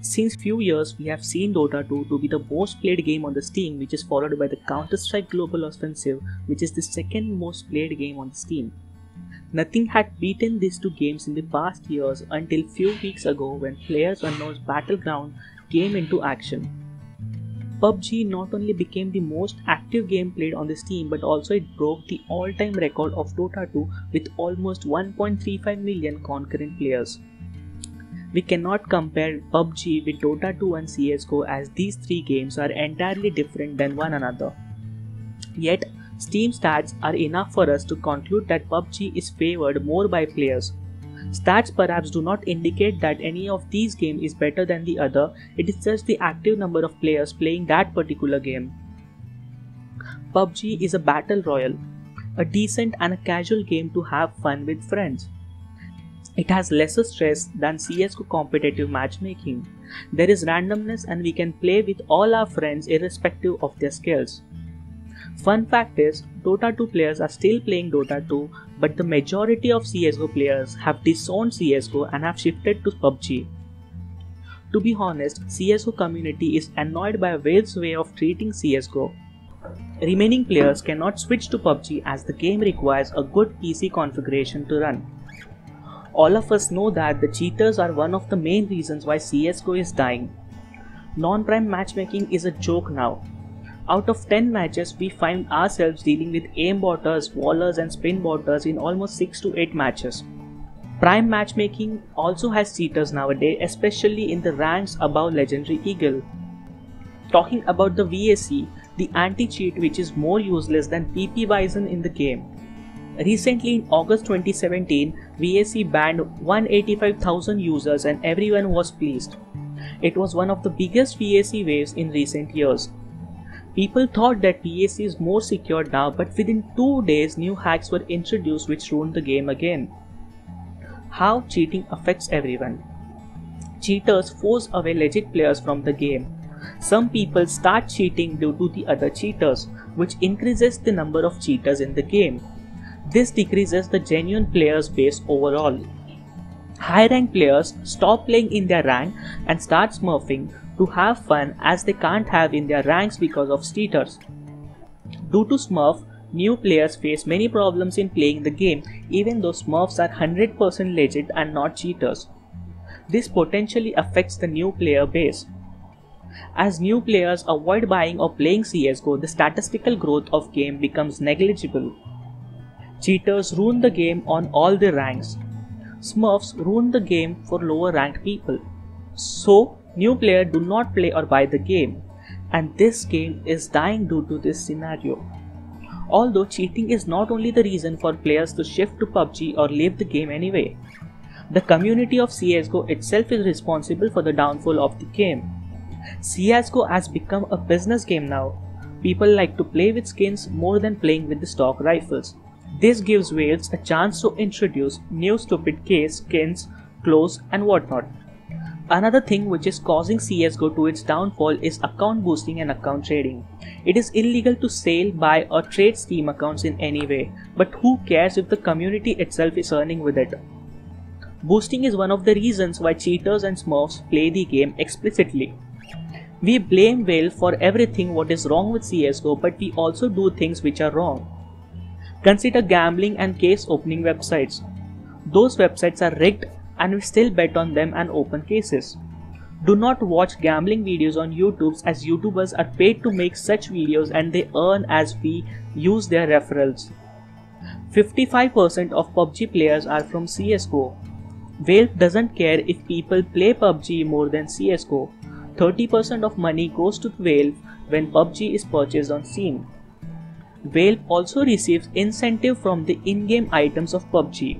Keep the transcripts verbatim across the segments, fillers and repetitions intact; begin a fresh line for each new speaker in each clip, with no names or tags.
Since few years, we have seen Dota two to be the most played game on the Steam, which is followed by the Counter-Strike Global Offensive, which is the second most played game on the Steam. Nothing had beaten these two games in the past years until few weeks ago when PlayerUnknown's Battleground came into action. P U B G not only became the most active game played on the Steam, but also it broke the all-time record of Dota two with almost one point three five million concurrent players. We cannot compare P U B G with Dota two and C S G O as these three games are entirely different than one another. Yet, Steam stats are enough for us to conclude that P U B G is favored more by players. Stats perhaps do not indicate that any of these games is better than the other, it is just the active number of players playing that particular game. P U B G is a battle royale, a decent and a casual game to have fun with friends. It has lesser stress than C S G O competitive matchmaking. There is randomness and we can play with all our friends irrespective of their skills. Fun fact is, Dota two players are still playing Dota two, but the majority of C S G O players have disowned C S G O and have shifted to P U B G. To be honest, C S G O community is annoyed by Valve's way of treating C S G O. Remaining players cannot switch to P U B G as the game requires a good P C configuration to run. All of us know that the cheaters are one of the main reasons why C S G O is dying. Non-prime matchmaking is a joke now. Out of ten matches, we find ourselves dealing with aimbotters, wallers and spinbotters in almost six to eight matches. Prime matchmaking also has cheaters nowadays, especially in the ranks above Legendary Eagle. Talking about the V A C, the anti-cheat which is more useless than P P Bison in the game. Recently in August twenty seventeen, V A C banned one hundred eighty-five thousand users and everyone was pleased. It was one of the biggest V A C waves in recent years. People thought that V A C is more secure now, but within two days new hacks were introduced which ruined the game again. How cheating affects everyone. Cheaters force away legit players from the game. Some people start cheating due to the other cheaters, which increases the number of cheaters in the game. This decreases the genuine players base overall. High rank players stop playing in their rank and start smurfing to have fun as they can't have in their ranks because of cheaters. Due to smurf, new players face many problems in playing the game even though smurfs are one hundred percent legit and not cheaters. This potentially affects the new player base. As new players avoid buying or playing C S G O, the statistical growth of game becomes negligible. Cheaters ruin the game on all the ranks. Smurfs ruin the game for lower ranked people. So, new players do not play or buy the game, and this game is dying due to this scenario. Although cheating is not only the reason for players to shift to P U B G or leave the game anyway. The community of C S G O itself is responsible for the downfall of the game. C S G O has become a business game now. People like to play with skins more than playing with the stock rifles. This gives Valve a chance to introduce new stupid case, skins, clothes and whatnot. Another thing which is causing C S G O to its downfall is account boosting and account trading. It is illegal to sell, buy or trade Steam accounts in any way, but who cares if the community itself is earning with it? Boosting is one of the reasons why cheaters and smurfs play the game explicitly. We blame Valve for everything what is wrong with C S G O, but we also do things which are wrong. Consider gambling and case opening websites. Those websites are rigged and we still bet on them and open cases. Do not watch gambling videos on YouTube as YouTubers are paid to make such videos and they earn as we use their referrals. fifty-five percent of P U B G players are from C S G O. Valve doesn't care if people play P U B G more than C S G O. thirty percent of money goes to Valve when P U B G is purchased on Steam. Valve also receives incentive from the in-game items of P U B G.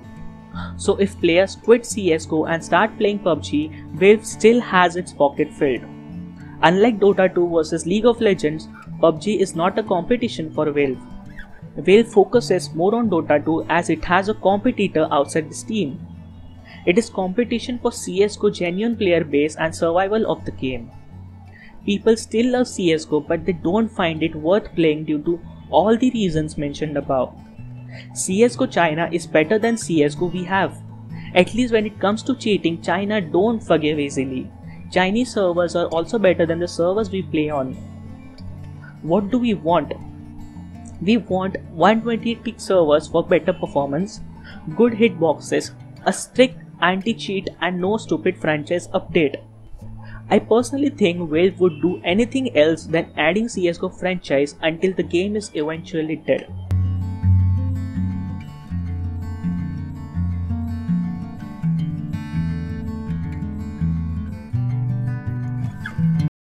So if players quit C S G O and start playing P U B G, Valve still has its pocket filled. Unlike Dota two versus League of Legends, P U B G is not a competition for Valve. Valve focuses more on Dota two as it has a competitor outside the Steam. It is competition for C S G O genuine player base and survival of the game. People still love C S G O but they don't find it worth playing due to all the reasons mentioned above. C S G O China is better than C S G O we have. At least when it comes to cheating, China don't forgive easily. Chinese servers are also better than the servers we play on. What do we want? We want one twenty-eight gig servers for better performance, good hitboxes, a strict anti-cheat and no stupid franchise update. I personally think Valve would do anything else than adding C S G O franchise until the game is eventually dead.